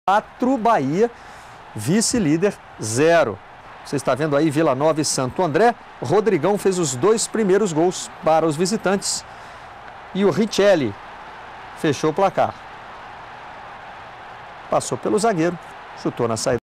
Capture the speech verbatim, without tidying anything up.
quatro, Bahia, vice-líder, zero. Você está vendo aí Vila Nova e Santo André. Rodrigão fez os dois primeiros gols para os visitantes. E o Richelli fechou o placar. Passou pelo zagueiro, chutou na saída.